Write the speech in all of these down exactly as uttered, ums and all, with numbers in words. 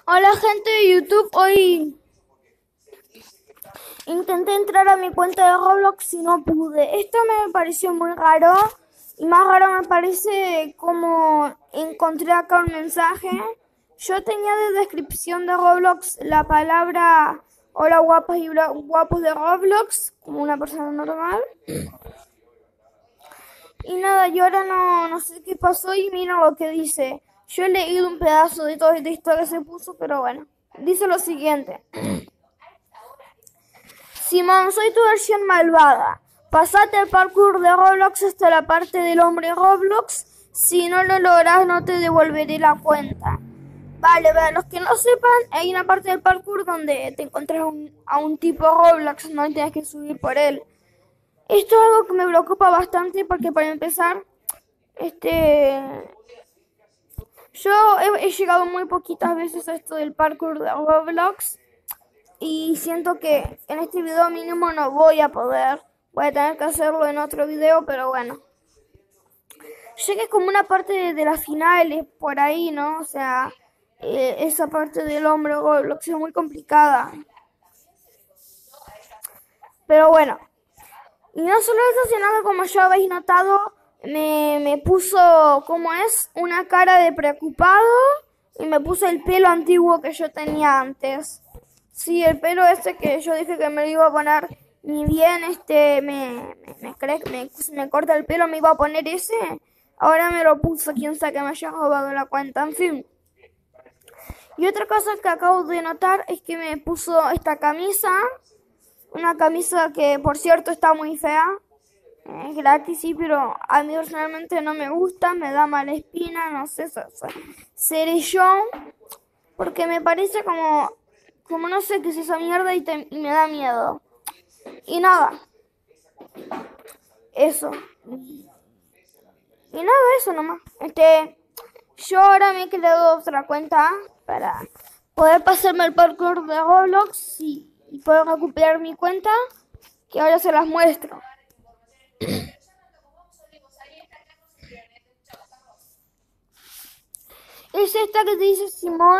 Hola gente de YouTube, hoy intenté entrar a mi cuenta de Roblox y no pude. Esto me pareció muy raro y más raro me parece como encontré acá un mensaje. Yo tenía de descripción de Roblox la palabra hola guapas y guapos de Roblox, como una persona normal. Y nada, yo ahora no, no sé qué pasó y miren lo que dice. Yo he leído un pedazo de toda esta historia que se puso, pero bueno. Dice lo siguiente. Simón, soy tu versión malvada. Pasate el parkour de Roblox hasta la parte del hombre Roblox. Si no lo logras, no te devolveré la cuenta. Vale, para los que no sepan, hay una parte del parkour donde te encuentras a un, a un tipo Roblox, no tienes que subir por él. Esto es algo que me preocupa bastante porque para empezar, este... yo he, he llegado muy poquitas veces a esto del parkour de Roblox. Y siento que en este video mínimo no voy a poder. Voy a tener que hacerlo en otro video, pero bueno. Sé que es como una parte de, de las finales por ahí, ¿no? O sea, eh, esa parte del hombro Roblox es muy complicada. Pero bueno. Y no solo eso, sino que como ya habéis notado, me, me puso, ¿cómo es? Una cara de preocupado y me puso el pelo antiguo que yo tenía antes. Sí, el pelo este que yo dije que me lo iba a poner, ni bien este me, me, me, cree, me, me corta el pelo, me iba a poner ese. Ahora me lo puso, quién sabe que me haya robado la cuenta, en fin. Y otra cosa que acabo de notar es que me puso esta camisa. Una camisa que, por cierto, está muy fea. Es gratis, sí, pero a mí personalmente no me gusta, me da mala espina, no sé, so, so, seré yo. Porque me parece como... Como no sé qué es esa mierda y, te, y me da miedo. Y nada. Eso. Y nada, eso nomás. Este, yo ahora me he creado otra cuenta para poder pasarme el parkour de Roblox y, y poder recuperar mi cuenta, que ahora se las muestro. Es esta que te dice Simón.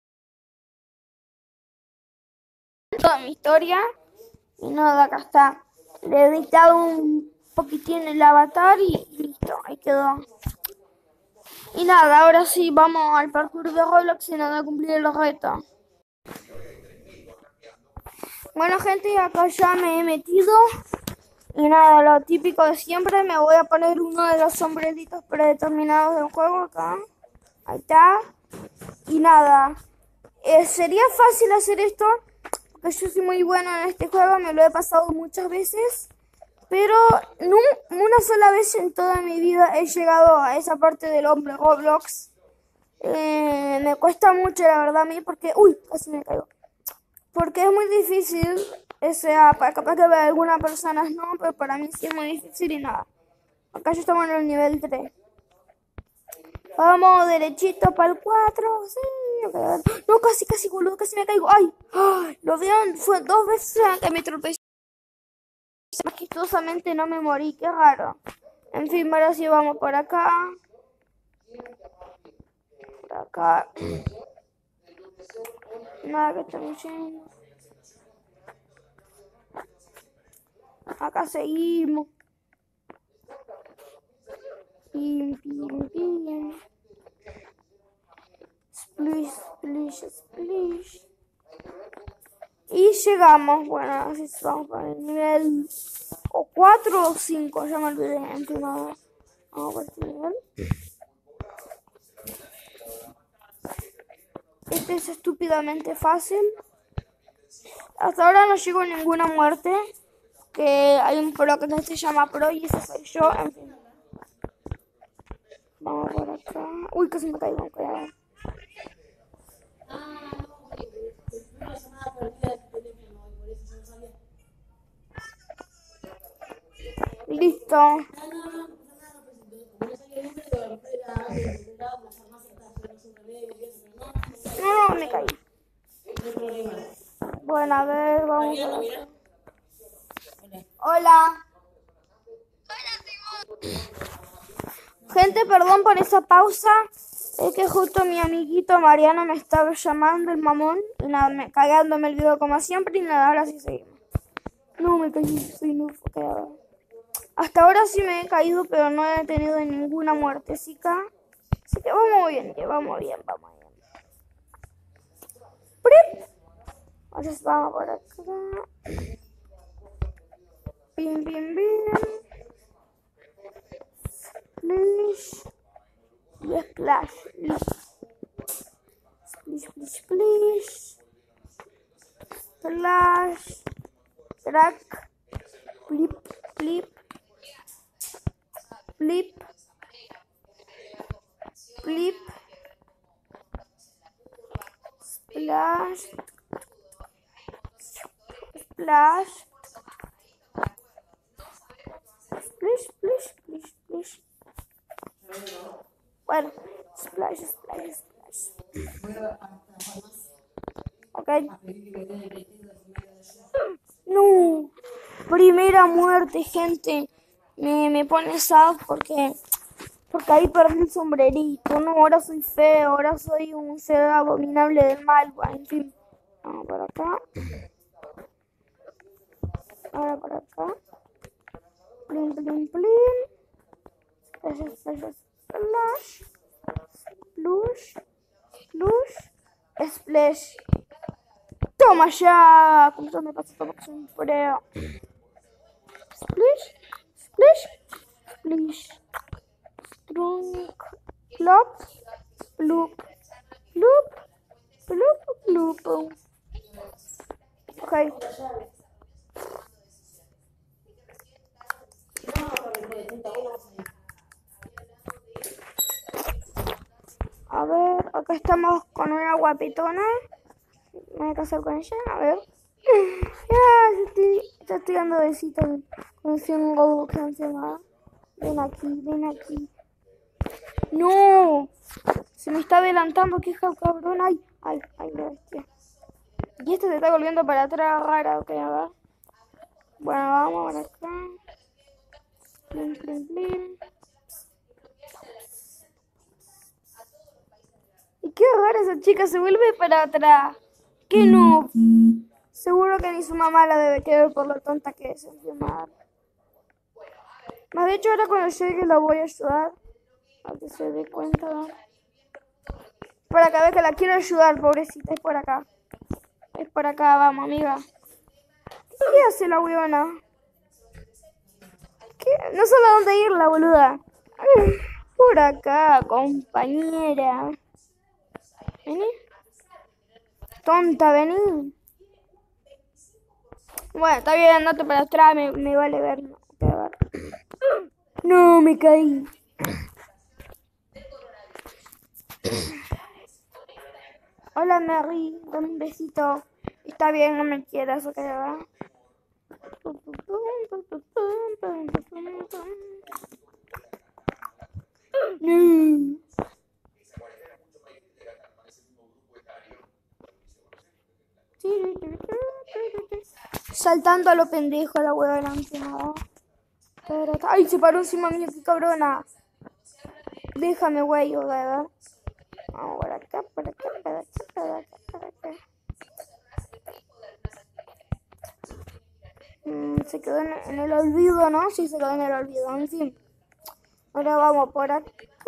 Toda mi historia. Y nada, acá está. Le he editado un poquitín el avatar y listo, ahí quedó. Y nada, ahora sí, vamos al parkour de Roblox y nada, a cumplir el reto. Bueno gente, acá ya me he metido. Y nada, lo típico de siempre, me voy a poner uno de los sombreritos predeterminados del juego acá. Ahí está. Y nada, eh, sería fácil hacer esto, porque yo soy muy bueno en este juego, me lo he pasado muchas veces. Pero no, una sola vez en toda mi vida he llegado a esa parte del hombre Roblox. Eh, me cuesta mucho, la verdad, a mí, porque... Uy, casi me caigo. Porque es muy difícil, o sea, para capaz que para algunas personas no, pero para mí sí es muy difícil y nada. Acá ya estamos en el nivel tres. Vamos derechito para el cuatro. Sí, okay. No, casi, casi, boludo, casi me caigo. ¡Ay! ¡Ay! Lo vieron, fue dos veces que me tropecé. Magistosamente no me morí, qué raro. En fin, ahora sí vamos por acá. Por acá. Nada que estamos yendo. Acá seguimos. Pim, pim, pim. Splish, splish, splish. Y llegamos. Bueno, así vamos para el nivel o cuatro o cinco, ya me olvidé. En fin, nada. Vamos por este nivel. Este es estúpidamente fácil. Hasta ahora no llegó ninguna muerte. Que hay un pro que se llama Pro y ese soy yo. En fin. Vamos por acá. Uy, casi me caigo. Cuidado. Listo. No, no, me caí. Bueno, a ver, vamos a ver. Hola. Gente, perdón por esa pausa. Es que justo mi amiguito Mariano me estaba llamando, el mamón, y nada, me, cagándome el video como siempre, y nada, ahora sí seguimos. No, me caí, soy muy foqueada. Hasta ahora sí me he caído, pero no he tenido ninguna muertecica. Así que vamos bien, que vamos bien, vamos bien. ¡Prip! Ahora vamos por acá. Pim, pim, pim. Splish. Y splash. Splish, splish, splish. Splash. Crack. Flip, flip. Flip. Flip. Splash. Splash. Splish, splish, splish, splish. Bueno, splash, splash, splash. Ok. No. Primera muerte, gente. Me, me pone sad porque, porque ahí perdí el sombrerito. No, ahora soy feo. Ahora soy un ser abominable del mal. Bueno, en fin. Vamos por acá. Ahora por acá. Plin, plin, plin. Splash, splash, splash. Splush. Splush. Splash. Toma ya. ¿Cómo se me pasa todo? Porque soy un feo. Splish. Splish. Splish. Strunk. Plop. Bloop. Bloop. Bloop. Bloop. Ok. A ver, acá estamos con una guapetona. Me voy a casar con ella, a ver. Ya, estoy, ya estoy dando besitos con un Goku que se llama. Ven aquí, ven aquí. ¡No! Se me está adelantando, qué cabrón. Ay, ay, ay, la bestia. Y este se está volviendo para atrás, rara, ok, a ver. Bueno, vamos por acá. Plin, plin, plin. Y qué rara esa chica, se vuelve para atrás. ¿Qué no? Seguro que ni su mamá la debe querer por lo tonta que es, encima. Más de hecho, ahora cuando llegue la voy a ayudar a que se dé cuenta. Por acá, ve que la quiero ayudar, pobrecita, es por acá. Es por acá, vamos, amiga. ¿Qué hace la huevona? ¿Qué? No sé a dónde ir, la boluda. Por acá, compañera. ¿Vení? Tonta, vení. Bueno, está bien, andate para atrás, me, me vale ver. No, a ver. No, me caí. Hola, Mary, dame un besito. Está bien, no me quieras, ok, va. No. Saltando a lo pendejo la huevona encima. Ay, se paró encima mío, qué cabrona. Déjame, güey, ¿verdad? Vamos por acá, por acá, por acá, por acá, por acá. Mm, se quedó en, en el olvido, ¿no? Sí, se quedó en el olvido, en fin. Ahora vamos por acá.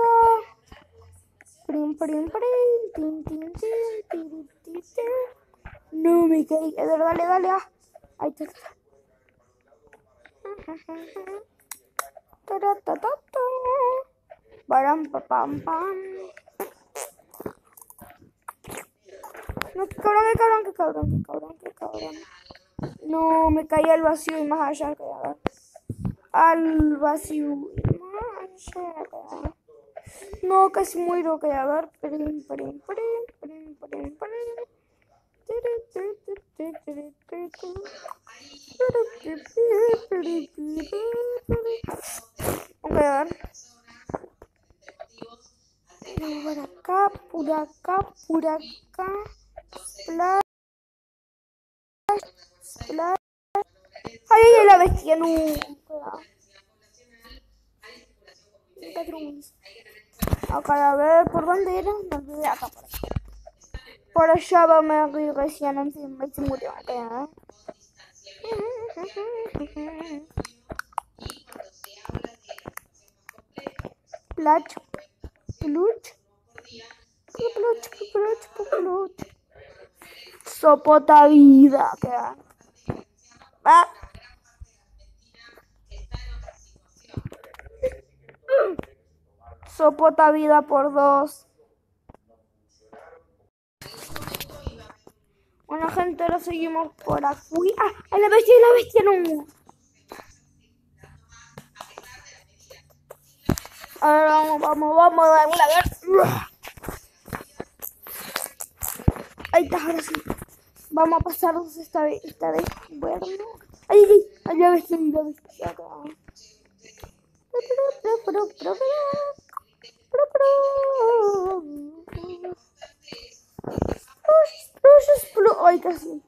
Prim, prim, prim, tin, tin, tin, tin, tin, tin. No me caí. A ver, dale, dale. Ah. Ahí está. Param, pam, pam. No, qué cabrón, qué cabrón, qué cabrón, qué cabrón, qué cabrón. No, me caí al vacío y más allá, que a ver. Al vacío y más allá, que a ver. No, casi muero, que a ver. Prim, prim, prim, prim, prim, prim. Ok, a ver. Por acá, por acá, por acá. Splash, splash. Ay, ay, ay, la bestia, no. Acá, a ver, ¿por dónde era? Me olvidé, acá, por acá. Por allá va Mary recién, en fin, me se murió. Okay, ¿eh? Plach, pluch, pluch, pluch, pluch. Sopota vida, ¿qué? Ah. Sopota vida por dos. Bueno, gente, ahora seguimos por aquí. ¡Ah! ¡A la bestia, la bestia no! A ver, vamos, vamos, vamos, vamos, a ver. Ahí está, ahora sí. Vamos a pasarnos esta vez, esta vez. Bueno. ¡Ay, ay, ay! La bestia, la bestia acá. Ay, casi.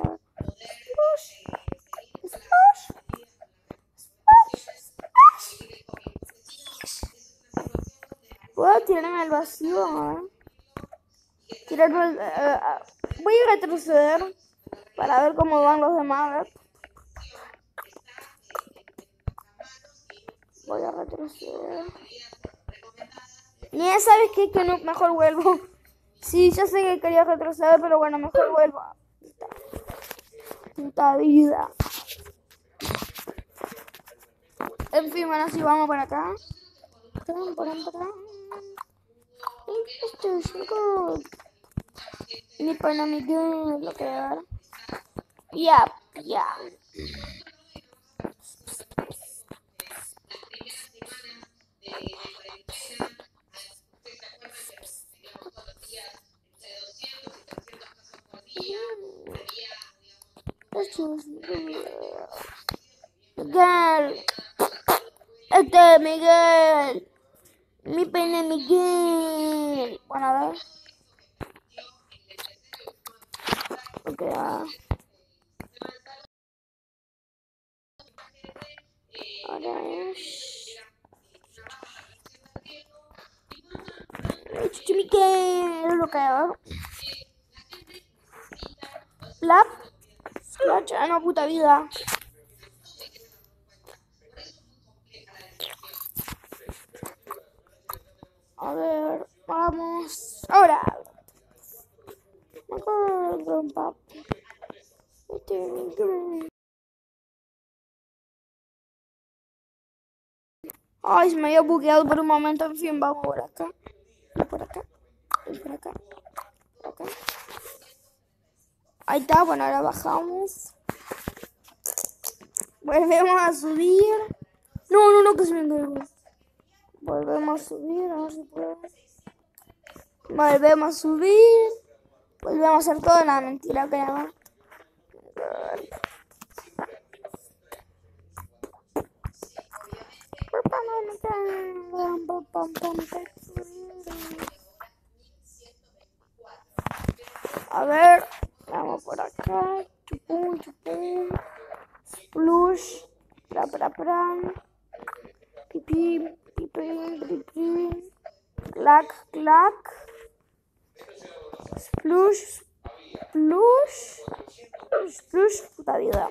Voy a tirarme al vacío, ¿eh? Tirarme al, uh, uh, voy a retroceder para ver cómo van los demás. Voy a retroceder. Ni sabes qué, que no, mejor vuelvo. Sí, ya sé que quería retroceder, pero bueno, mejor vuelvo. Puta vida. En fin, bueno, si vamos para acá. Esto es good. Ni para mi good, lo que dar. Ya, ya. Miguel, este es Miguel, mi pene Miguel. Bueno, a ver. Ok, ah. Ahora es este Miguel, lo que hago. Plap, scratch, ah no, puta vida. A ver, vamos. Ahora. Ay, se me había bugueado por un momento. En fin, vamos por acá. Por acá. Por acá. Por acá. Ahí está. Bueno, ahora bajamos. Volvemos a subir. No, no, no, que se me cayó. Volvemos a subir. A ver si puedo. Volvemos a subir. Volvemos a hacer todo. Nada, mentira, que nada. A ver, vamos por acá. Chupum, chupum. Plush. Pra, pra, pra. Pipi, pipi, pipi. Clac, clac. Splush, splush. Splush, puta vida.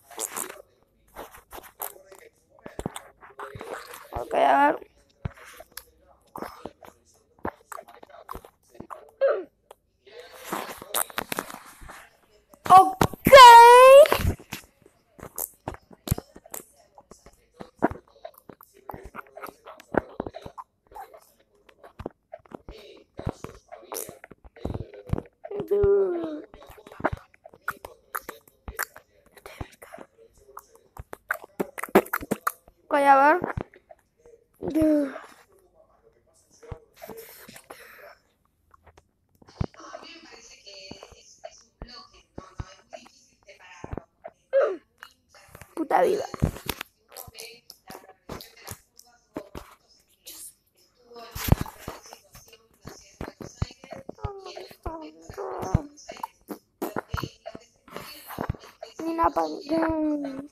Ok, a ver. Ok. Ok, a ver. Puta vida. Nina Pan.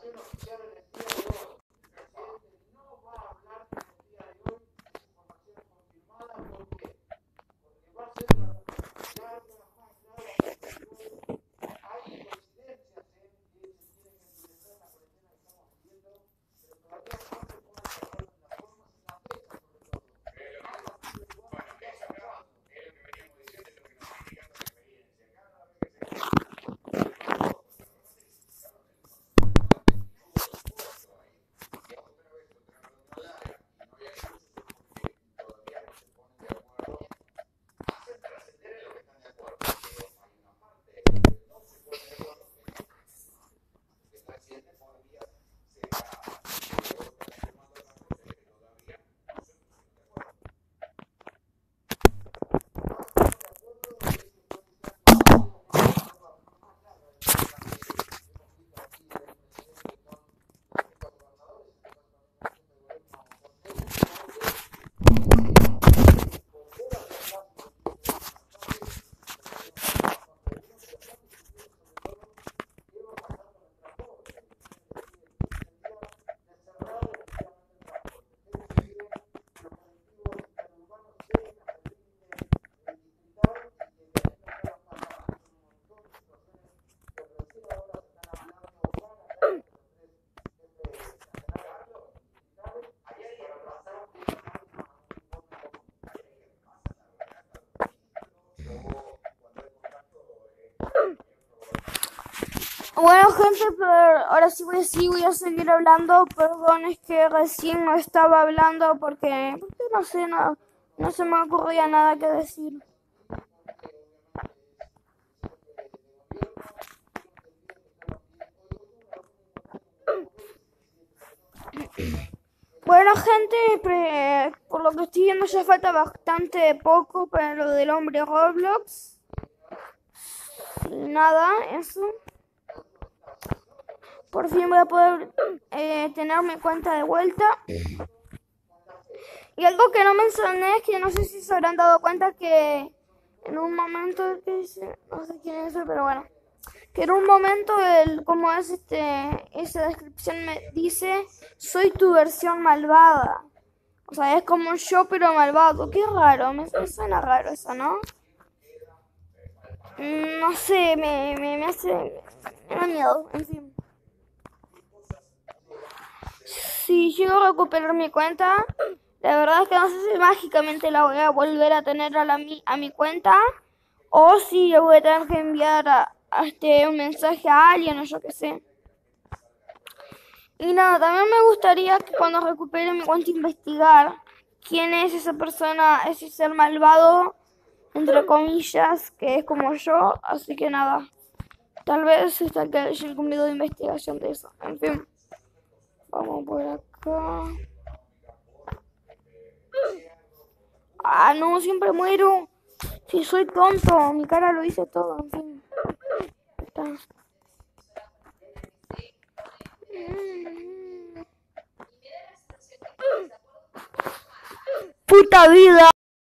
Bueno, gente, pero ahora sí voy, sí voy a seguir hablando. Perdón, es que recién no estaba hablando porque, porque no sé, no, no se me ocurría nada que decir. Bueno, gente, pre, por lo que estoy viendo ya falta bastante poco para lo del hombre Roblox. Nada, eso. Por fin voy a poder eh, tener mi cuenta de vuelta. Y algo que no mencioné es que no sé si se habrán dado cuenta que en un momento que dice, no sé quién es, pero bueno, que en un momento el como es este esa descripción me dice soy tu versión malvada. O sea, es como yo pero malvado. Qué raro, me, me suena raro eso, ¿no? No sé, me, me, me hace me da miedo, en fin. Si llego a recuperar mi cuenta, la verdad es que no sé si mágicamente la voy a volver a tener a, la, a mi cuenta o si le voy a tener que enviar a, a este, un mensaje a alguien o yo qué sé. Y nada, también me gustaría que cuando recupere mi cuenta investigar quién es esa persona, ese ser malvado, entre comillas, que es como yo. Así que nada, tal vez está que haya algún video de investigación de eso. En fin. Vamos por acá. Ah, no, siempre muero. Si soy tonto, mi cara lo dice todo, en fin. Está. Puta vida.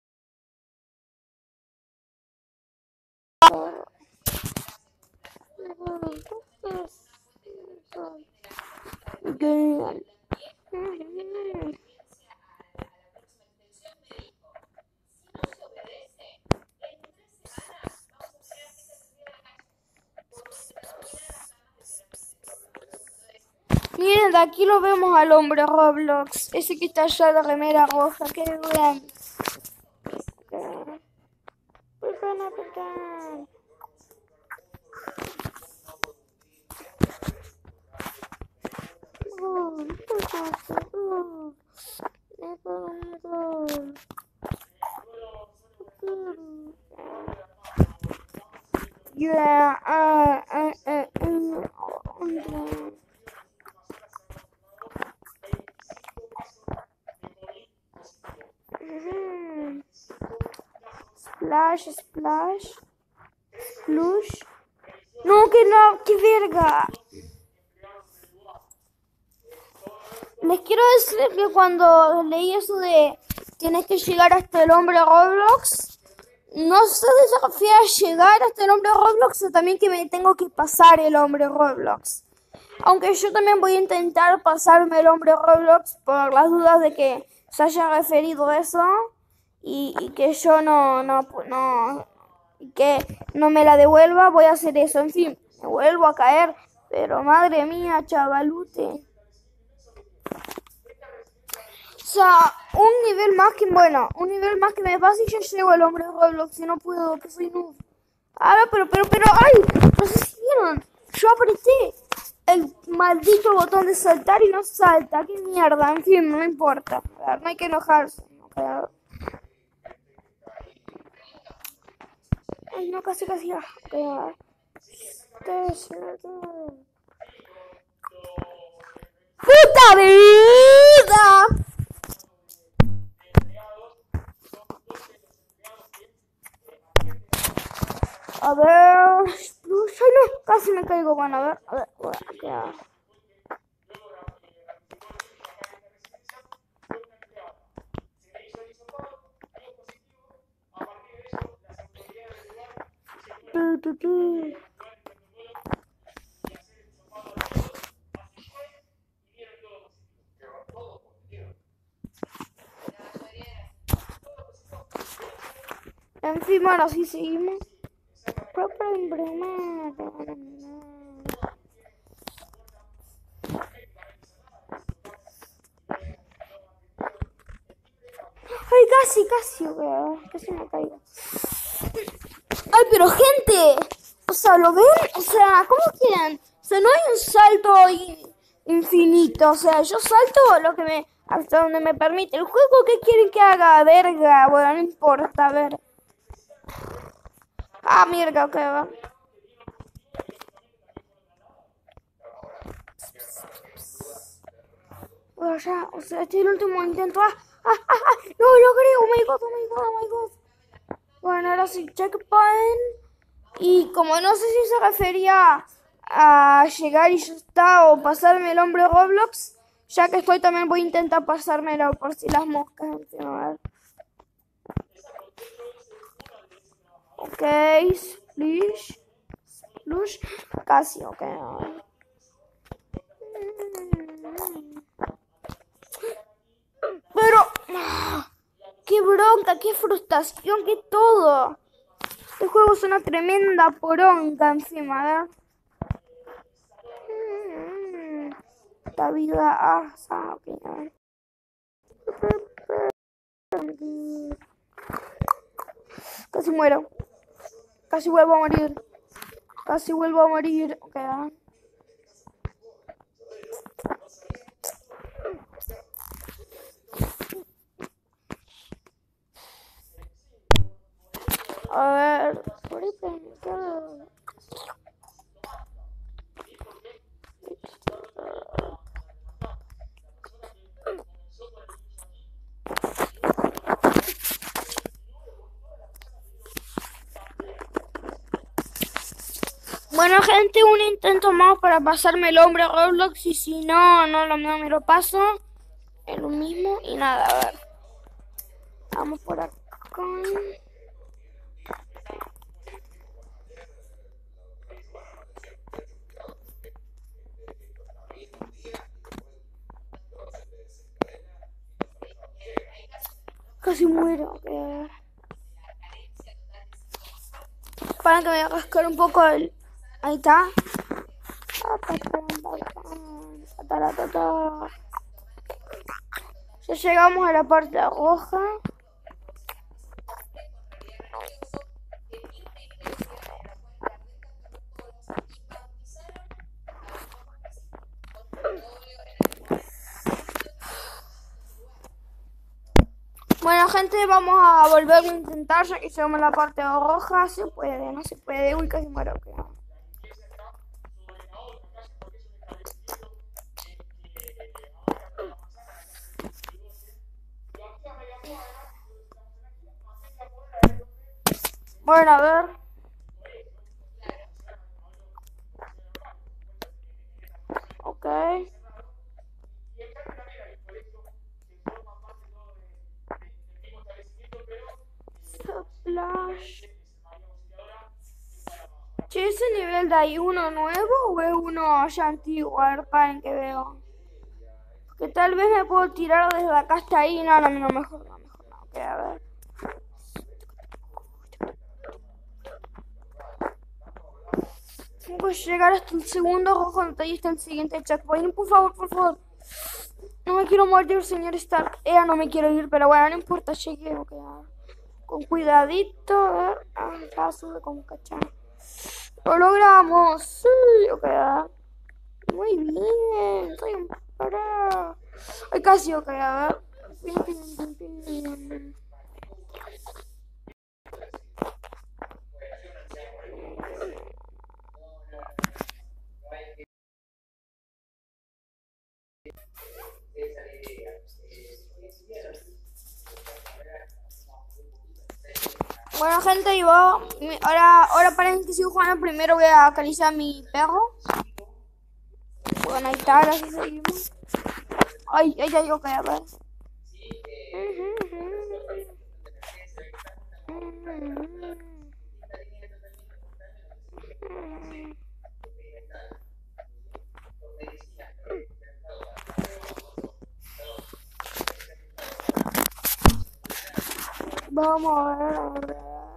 Okay. Miren, de aquí lo vemos al hombre Roblox. Ese que está allá de remera roja. Qué bien. Yeah, uh, uh, uh, uh, uh. Mm-hmm. Splash, splash, splush. No, que no, qué verga. Les quiero decir que cuando leí eso de tienes que llegar hasta el hombre Roblox, no sé si se refiere a llegar hasta el hombre Roblox o también que me tengo que pasar el hombre Roblox. Aunque yo también voy a intentar pasarme el hombre Roblox por las dudas de que se haya referido eso y, y que yo no, no, no, que no me la devuelva, voy a hacer eso. En fin, me vuelvo a caer, pero madre mía, chavalute. O sea, un nivel más que, bueno, un nivel más que me pase y ya llego al hombre Roblox y no puedo, que soy noob. Ahora, pero, pero, pero, ¡ay! No sé si vieron. Yo apreté el maldito botón de saltar y no salta. ¡Qué mierda! En fin, no importa. A ver, no hay que enojarse. ¿No? Ay, no, casi, casi. Ah, a ver. ¡Puta vida! A ver, ay no, casi me caigo, bueno, a ver, a ver, bueno, ya. Tu, tu, tu. En fin, bueno, así seguimos. Ay, casi, casi, weón. Casi me caigo. Ay, pero gente, o sea, ¿lo ven? O sea, ¿cómo quieren? O sea, no hay un salto in infinito. O sea, yo salto lo que me, hasta donde me permite. ¿El juego qué quieren que haga? Verga, bueno, no importa, a ver. Ah, mierda, ok, va. Bueno, ya, o sea, este es el último intento. ¡Ah! ¡Ah! ¡Ah! ¡Ah! ¡No, lo creo! ¡Oh my god! ¡Oh my god! ¡Oh my god! Bueno, ahora sí, checkpoint. Y como no sé si se refería a llegar y ya está, o pasarme el hombre Roblox, ya que estoy también voy a intentar pasármelo por si las moscas. A ver. Ok, splish. Splish. Casi, ok. A ver. Pero, qué bronca, qué frustración, qué todo. Este juego es una tremenda poronga encima, ¿verdad? Esta vida, ah, ah, ok, a ver. Casi muero. Casi vuelvo a morir. Casi vuelvo a morir. Ok, a ver. A ver, por ahí pensar. Bueno, gente, un intento más para pasarme el hombre Roblox y si no, no lo, no me lo paso. Es lo mismo y nada, a ver. Vamos por acá. Casi muero. A ver. Para que me voy a rascar un poco el... Ahí está. Ya llegamos a la parte roja. Bueno, gente, vamos a volver a intentar, ya que llegamos a la parte roja. Se puede, no se puede. Uy, casi muero. Okay. Bueno, a ver. Ok. Splash. Sí, ese nivel de ahí uno nuevo o es uno ya antiguo? A ver, paren que veo. Que tal vez me puedo tirar desde acá hasta ahí. No, no, no, mejor no, mejor no. Ok, a ver. Tengo que llegar hasta el segundo rojo donde ahí está el siguiente checkpoint. Por favor, por favor. No me quiero morir, señor Stark. Ella no me quiero ir, pero bueno, no importa, llegué. Ok, a ver. Con cuidadito, a ver. Ah, ya sube con cachán. Lo logramos. Sí, ok, a ver. Muy bien, soy un pro. Ay, casi, ok, a ver. Bueno, gente, yo ahora, ahora paren que sigo jugando. Primero voy a acariciar a mi perro. Bueno, ahí está, ahora sí seguimos. Ay, ay, ay, ok, a ver. Vamos a ver, a ver.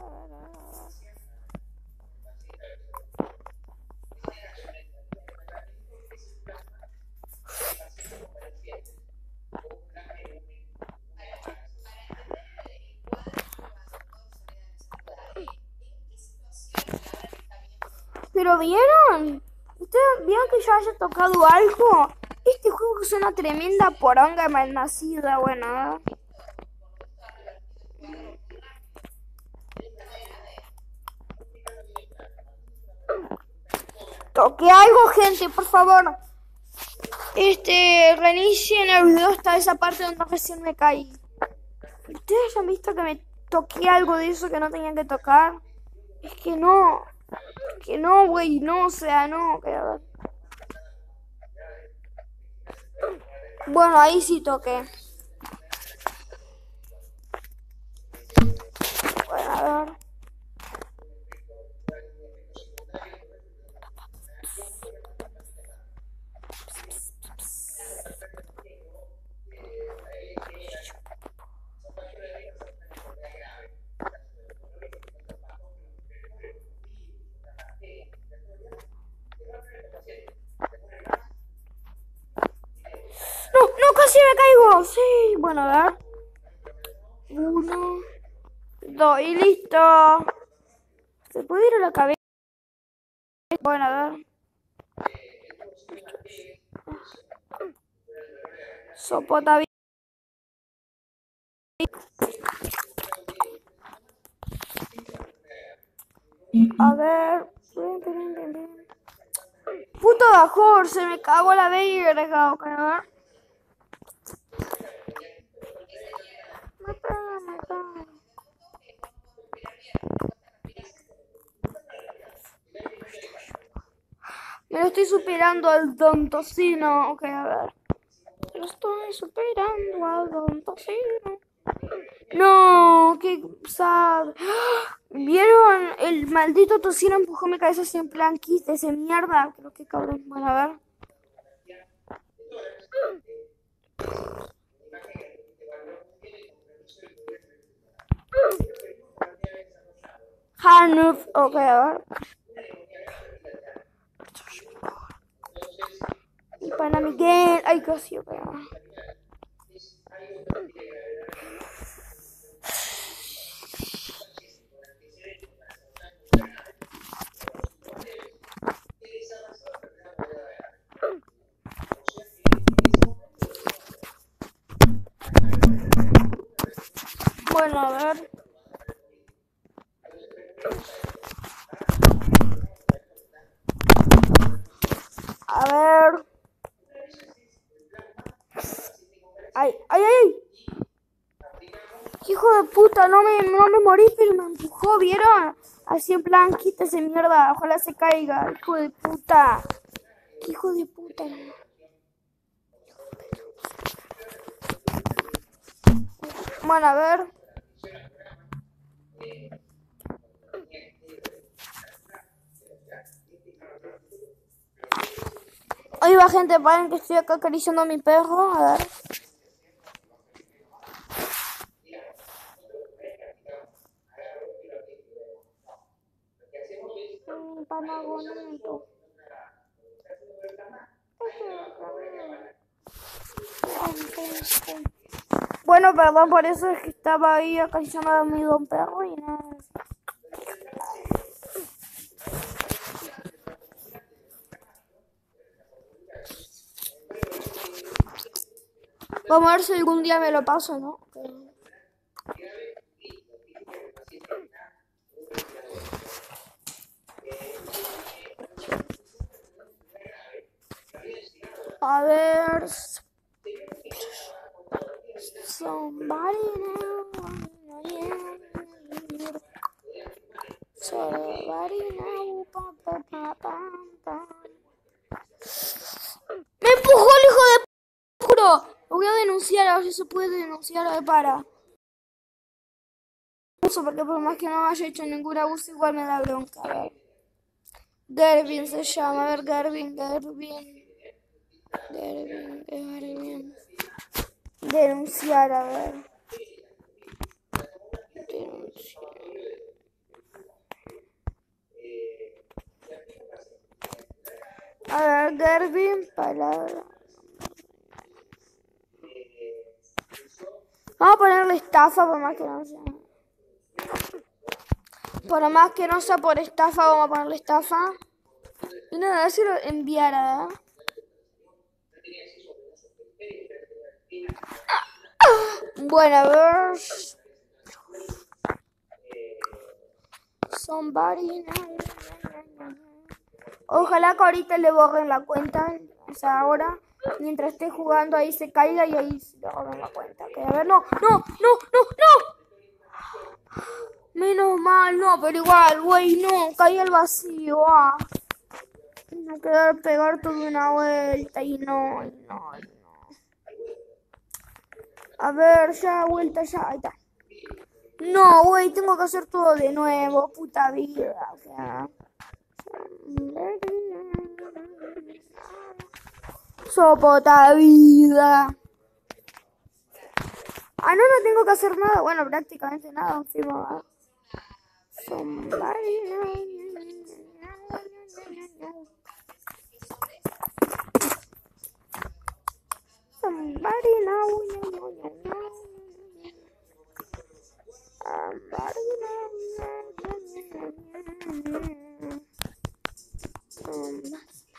¿Pero vieron? ¿Ustedes vieron que ya haya tocado algo? Este juego es una tremenda poronga malnacida, bueno. Toqué algo, gente, por favor. Este, reinicien el video hasta esa parte donde recién me caí. ¿Ustedes han visto que me toqué algo de eso que no tenía que tocar? Es que no. Que no, güey, no, o sea, no. Que, a ver. Bueno, ahí sí toqué. Bueno, a ver. No, no, casi me caigo. Sí, bueno, a ver. Uno, dos y listo. ¿Se puede ir a la cabeza? Bueno, a ver. Sopota bien. A ver. Puto bajor, se me cagó la verga. Ok, a ver. Mata, mata. Me lo estoy superando al Don Tocino. Ok, a ver. Me lo estoy superando al Don Tocino. No, qué sad. ¿Vieron? El maldito Tocino empujó mi cabeza así en plan, quítese mierda. Creo que cabrón. Bueno, a ver. Hanuf, ok, a ver. Y para Miguel, ay, casi, ok. Bueno, a ver. A ver. Ay, ay, ay. Hijo de puta, no me, no me morí, pero me empujó, ¿vieron? Así en plan, quítese mierda, ojalá se caiga. Hijo de puta. Hijo de puta. Bueno, a ver. Hoy va gente, paren que estoy acá acariciando a mi perro. A ver. Mi pana bonito. Bueno, perdón, por eso es que estaba ahí acariciando a mi don perro y nada. Vamos a ver si algún día me lo paso, ¿no? Okay. A ver. Somebody now. Somebody now. Pa, pa, pa, pa. ¡Me empujó el hijo de juro! Lo voy a denunciar, a ver si se puede denunciar. A ver, para. Porque por más que no haya hecho ningún abuso, igual me da bronca. A ver. Gervin se llama. A ver, Gervin, Gervin. Gervin, Gervin. Denunciar, a ver. Denunciar. A ver, Gervin, palabra. Vamos a ponerle estafa, por más que no sea. Por más que no sea por estafa, vamos a ponerle estafa. Y nada, a ver si lo enviara, ¿verdad? Bueno, a ver. Somebody. Ojalá que ahorita le borren la cuenta. O sea, ahora, mientras esté jugando, ahí se caiga y ahí le borren la cuenta. Okay, a ver, no, no, no, no, no. Menos mal, no, pero igual, güey, no, caí al vacío. Ah. No quedar pegar toda una vuelta y no, y no, y no. A ver, ya, vuelta, ya, ahí está. No, güey, tengo que hacer todo de nuevo, puta vida. O sea. Sopota vida. Ah, no, no tengo que hacer nada. Bueno, prácticamente nada. Encima. Somebody Somebody now. Somebody now.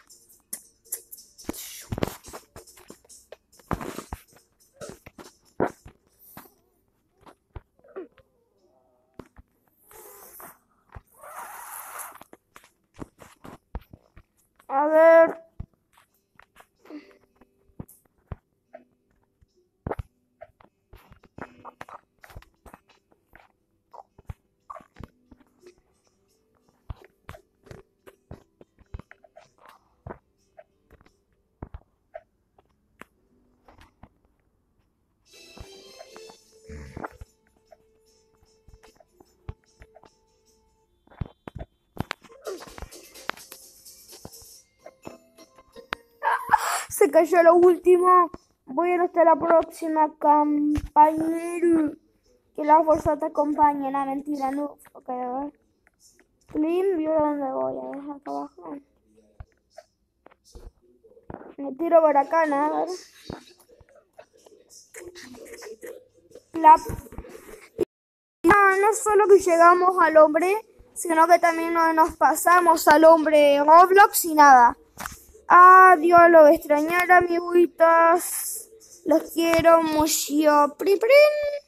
A ver. Se cayó lo último. Voy a ir hasta la próxima, compañero. Que la fuerza te acompañe. No, mentira, no. Ok, a ver. Clean, ¿vio dónde voy? A ver, acá abajo. Me tiro por acá, nada. Clap. No, no solo que llegamos al hombre, sino que también nos pasamos al hombre Roblox y nada. Adiós, lo voy a extrañar, amiguitos. Los quiero mucho. Prin, prin.